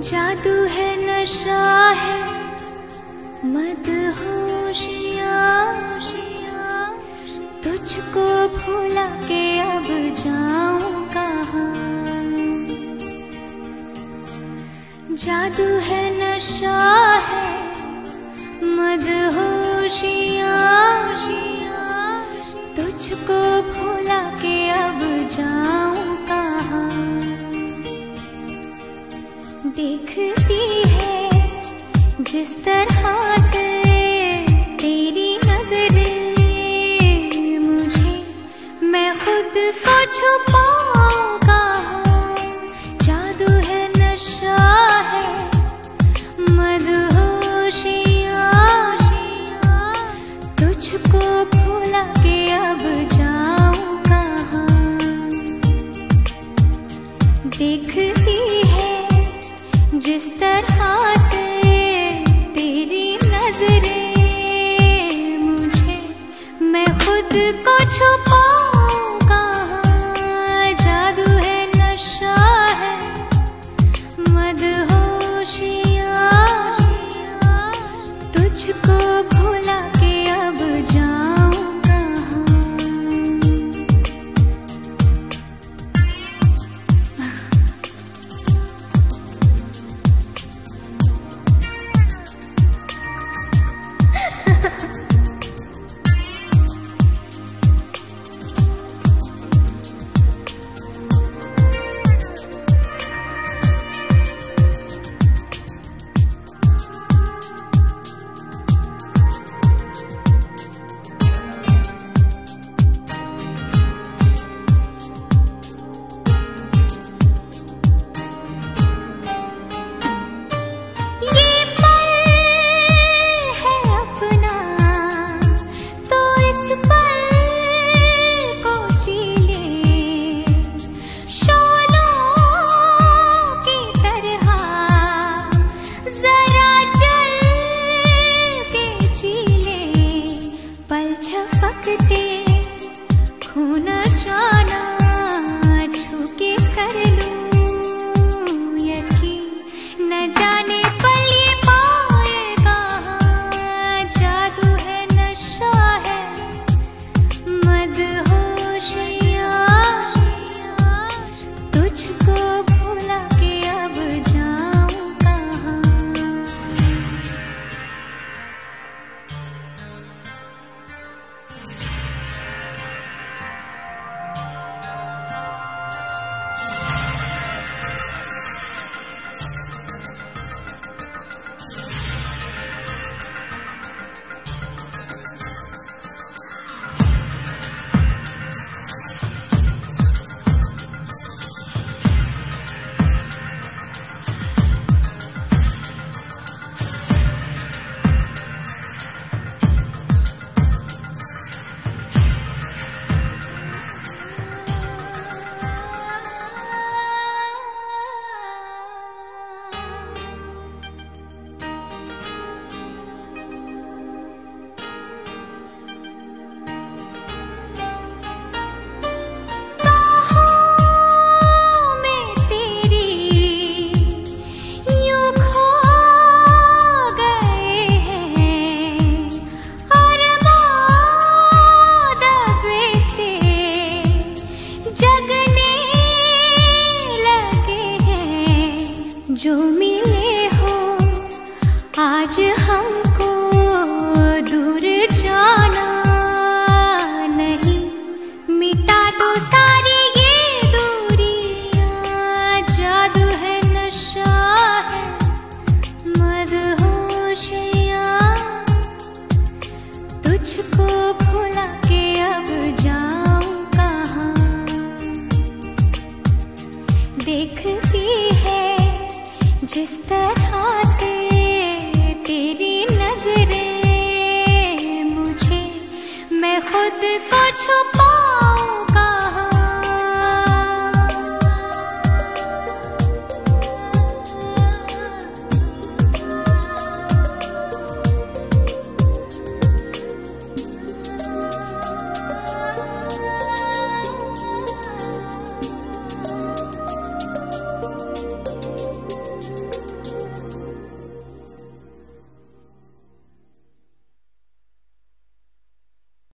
जादू है नशा है मदहोशिया, तुझको भुला के अब जाऊं कहाँ। जादू है नशा है मदहोशिया, तुझको भुला के अब जाऊं कहाँ। देखती है जिस तरह से तेरी नजरें मुझे, मैं खुद को छुपाऊं कहाँ। जादू है नशा है मदहोशिया, तुझको भुला के अब जाऊं कहाँ। देखती है जिस तरह से तेरी नजरें मुझे, मैं खुद को छुपाऊं कहाँ। जादू है नशा है मदहोशिया, तुझको भुला के अब जाऊं कहाँ। जो मिले हो आज हमको दूर जाना नहीं, मिटा दो सारी ये दूरियां। जादू है नशा है मदहोशिया, तुझको भुला के अब जाऊं कहाँ। देखती है जिस तरह से तेरी नजरें मुझे, मैं खुद को छुपा